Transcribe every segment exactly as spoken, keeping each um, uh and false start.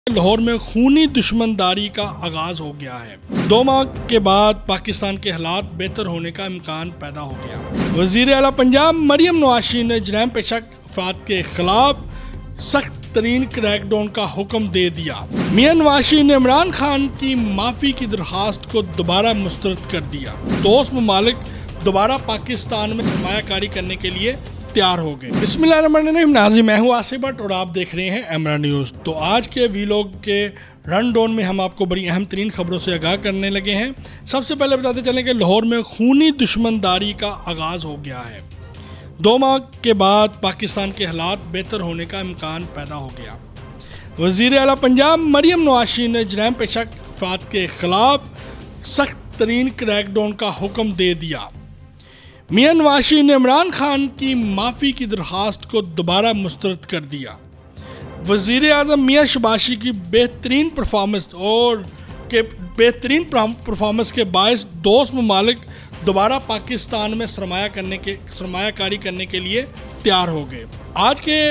لاہور میں خونی دشمنداری کا آغاز ہو گیا ہے۔ دو ماہ کے بعد پاکستان کے حالات بہتر ہونے کا امکان پیدا ہو گیا۔ وزیر اعلیٰ پنجاب مریم نواز نے جرائم پیشہ افراد کے خلاف سخت ترین کریک ڈاؤن کا حکم دے دیا۔ میاں نواز نے عمران خان کی معافی کی درخواست کو دوبارہ مسترد کر دیا۔ دوست ممالک دوبارہ پاکستان میں سرمایہ کاری کرنے کے لیے تیار ہو گئے۔ بسم اللہ الرحمن الرحیم، ناظرین میں ہوں آصف بٹ اور آپ دیکھ رہے ہیں ایمرا نیوز۔ تو آج کے ویلوگ کے رن ڈاؤن میں ہم آپ کو بڑی اہم ترین خبروں سے آگاہ کرنے لگے ہیں۔ سب سے پہلے بتاتے چلیں کہ لاہور میں خونی دشمنداری کا آغاز ہو گیا ہے۔ دو ماہ کے بعد پاکستان کے حالات بہتر ہونے کا امکان پیدا ہو گیا۔ وزیر اعلیٰ پنجاب مریم نواز نے جرائم پیشہ افراد کے خلاف سخت ترین کریک ڈاؤن کا حکم دے دیا۔ میاں نواز نے عمران خان کی معافی کی درخواست کو دوبارہ مسترد کر دیا۔ وزیر اعظم میاں شہباز کی بہترین پرفارمنس اور کے بہترین پرفارمنس کے باعث دوست ممالک دوبارہ پاکستان میں سرمایہ کرنے کے سرمایہ کاری کرنے کے لیے تیار ہو گئے۔ آج کے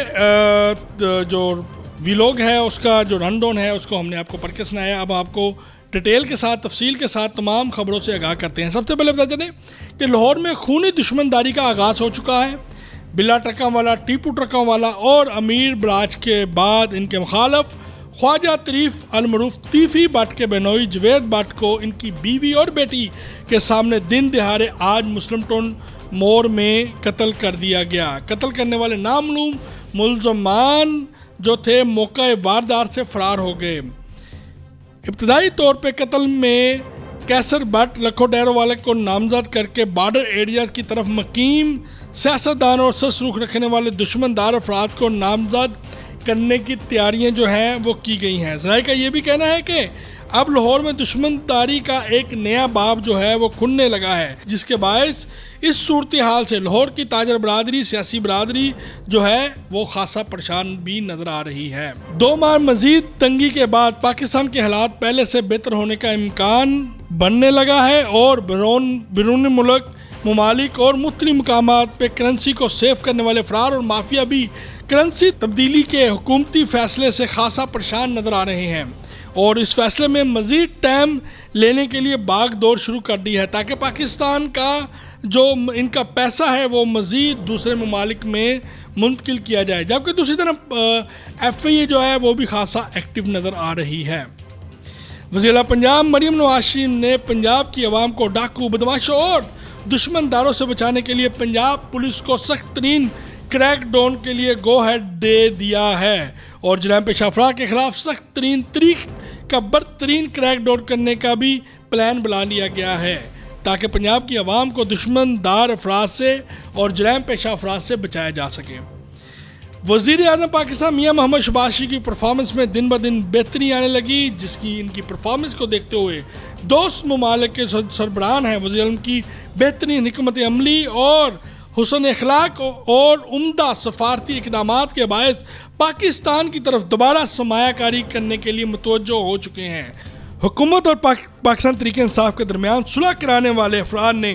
جو ویلوگ ہے اس کا جو رن ڈاؤن ہے اس کو ہم نے آپ کو پڑھ کے سنایا۔ اب آپ کو ڈیٹیل کے ساتھ تفصیل کے ساتھ تمام خبروں سے آگاہ کرتے ہیں۔ سب سے پہلے بتا دیں کہ لاہور میں خونی دشمنداری کا آغاز ہو چکا ہے۔ بلا ٹرکاں والا، ٹیپو ٹرکاں والا اور امیر براج کے بعد ان کے مخالف خواجہ طریف المعروف طیفی بٹ کے بہنوئی جوید بٹ کو ان کی بیوی اور بیٹی کے سامنے دن دہاڑے آج مسلم ٹون موڑ میں قتل کر دیا گیا۔ قتل کرنے والے نامعلوم ملزمان جو تھے موقع واردات سے فرار ہو گئے۔ ابتدائی طور پہ قتل میں کیسر بٹ لکھو ڈیرو والے کو نامزد کر کے بارڈر ایریا کی طرف مقیم سیاستدان اور سس رخ رکھنے والے دشمن دار افراد کو نامزد کرنے کی تیاریاں جو ہیں وہ کی گئی ہیں۔ ذرائع کا یہ بھی کہنا ہے کہ اب لاہور میں دشمن داری کا ایک نیا باب جو ہے وہ کھلنے لگا ہے، جس کے باعث اس صورتحال سے لاہور کی تاجر برادری، سیاسی برادری جو ہے وہ خاصا پریشان بھی نظر آ رہی ہے۔ دو ماہ مزید تنگی کے بعد پاکستان کے حالات پہلے سے بہتر ہونے کا امکان بننے لگا ہے اور بیرون بیرون ملک ممالک اور مختلف مقامات پہ کرنسی کو سیف کرنے والے افراد اور مافیا بھی کرنسی تبدیلی کے حکومتی فیصلے سے خاصا پریشان نظر آ رہے ہیں اور اس فیصلے میں مزید ٹائم لینے کے لیے باغ دور شروع کر دی ہے تاکہ پاکستان کا جو ان کا پیسہ ہے وہ مزید دوسرے ممالک میں منتقل کیا جائے، جبکہ دوسری طرف ایف آئی اے جو ہے وہ بھی خاصا ایکٹیو نظر آ رہی ہے۔ وزیر اعلیٰ پنجاب مریم نواز نے پنجاب کی عوام کو ڈاکو، بدماشوں اور دشمن داروں سے بچانے کے لیے پنجاب پولیس کو سخت ترین کریک ڈاؤن کے لیے گو ہیڈ دے دیا ہے اور جرائم پیشہ افراد کے خلاف سخت ترین طریق کا برترین کریک ڈاؤن کرنے کا بھی پلان بنا لیا گیا ہے تاکہ پنجاب کی عوام کو دشمن دار افراد سے اور جرائم پیشہ افراد سے بچایا جا سکے۔ وزیر اعظم پاکستان میاں محمد شہباز کی پرفارمنس میں دن بدن بہتری آنے لگی، جس کی ان کی پرفارمنس کو دیکھتے ہوئے دوست ممالک کے سربراہان ہیں وزیر اعظم کی بہترین حکمت عملی اور حسن اخلاق اور عمدہ سفارتی اقدامات کے باعث پاکستان کی طرف دوبارہ سرمایہ کاری کرنے کے لیے متوجہ ہو چکے ہیں۔ حکومت اور پاکستان تحریک انصاف کے درمیان صلح کرانے والے افراد نے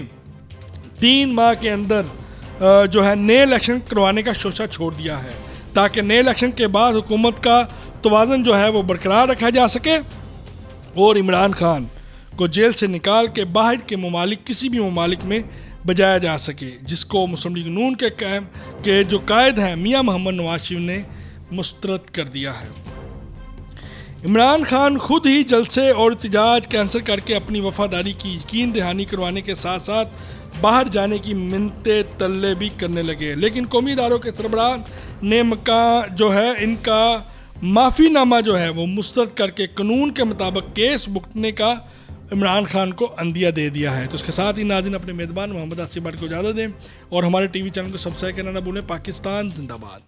تین ماہ کے اندر جو ہے نئے الیکشن کروانے کا شوشہ چھوڑ دیا ہے تاکہ نئے الیکشن کے بعد حکومت کا توازن جو ہے وہ برقرار رکھا جا سکے اور عمران خان کو جیل سے نکال کے باہر کے ممالک کسی بھی ممالک میں بجایا جا سکے، جس کو مسلم لیگ نون کے قائم کے جو قائد ہیں میاں محمد نواز شریف نے مسترد کر دیا ہے۔ عمران خان خود ہی جلسے اور احتجاج کینسل کر کے اپنی وفاداری کی یقین دہانی کروانے کے ساتھ ساتھ باہر جانے کی منتیں تلے بھی کرنے لگے، لیکن قومی اداروں کے سربراہ نے مکان جو ہے ان کا معافی نامہ جو ہے وہ مسترد کر کے قانون کے مطابق کیس بھگتنے کا عمران خان کو عندیہ دے دیا ہے۔ تو اس کے ساتھ ہی ناظرین اپنے میزبان محمد آصف بٹ کو اجازت دیں اور ہمارے ٹی وی چینل کو سبسکرائب کرنا نہ بھولیں۔ پاکستان زندہ باد۔